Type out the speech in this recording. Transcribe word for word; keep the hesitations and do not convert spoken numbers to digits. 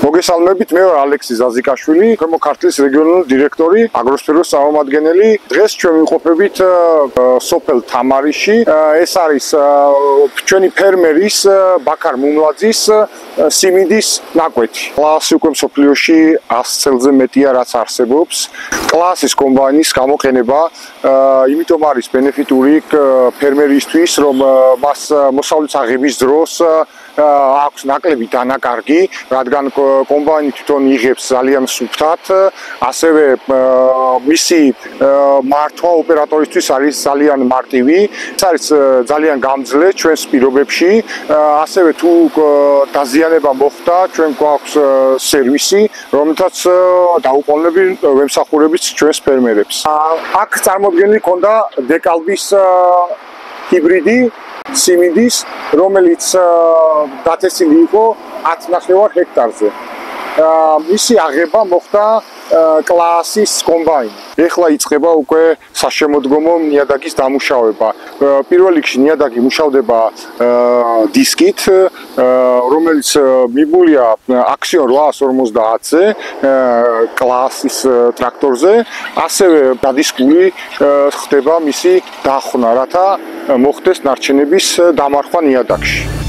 მოგესალმებით, მე ვარ ალექსი ზაზიკაშვილი, ქვემო ქართლის რეგიონული დირექტორი, აგროსფეროს წარმომადგენელი. დღეს ჩვენ ვიმყოფებით სოფელ თამარიში. ეს არის ჩვენი ფერმერის ბაქარ მუმლაძის სიმინდის ნაკვეთი. კლასი უკვე მსოფლიოში ას წელზე მეტია რაც არსებობს. კლასის კომბაინის გამოყენება იმიტომ არის ბენეფიტური ფერმერისთვის, რომ მას მოსავლის აღების დროს აქვს ნაკლები დანაკარგი, რადგან კომბაინი თვითონ იღებს ძალიან სუფთად, ასევე მისი მართვა ოპერატორისთვის არის ძალიან მარტივი, ეს არის ძალიან გამძლე ჩვენს პირობებში, ასევე თუ დაზიანება მოხდა, ჩვენ გვაქვს სერვისი, რომელთაც დაუყოვნებლივ ვემსახურებით ჩვენს ფერმერებს. აქ წარმოდგენილი ქონდა დეკალბის ჰიბრიდი სიმინდის, რომელიც დაწესილი იყო ათი ნახევარ ჰექტარზე. მისი აღება მოხდა კლასის კომბაინი. ეხლა იწყება უკვე საშემოდგომო ნიადაგის დამუშავება. პირველ რიგში ნიადაგი მუშავდება დისკით, რომელიც მიბულია აქსიონ რვაას ორმოცდაათზე კლასის ტრაქტორზე, ასევე დადისკული ხდება მისი დახვრა, რათა მოხდეს ნარჩენების დამარხვა ნიადაგში.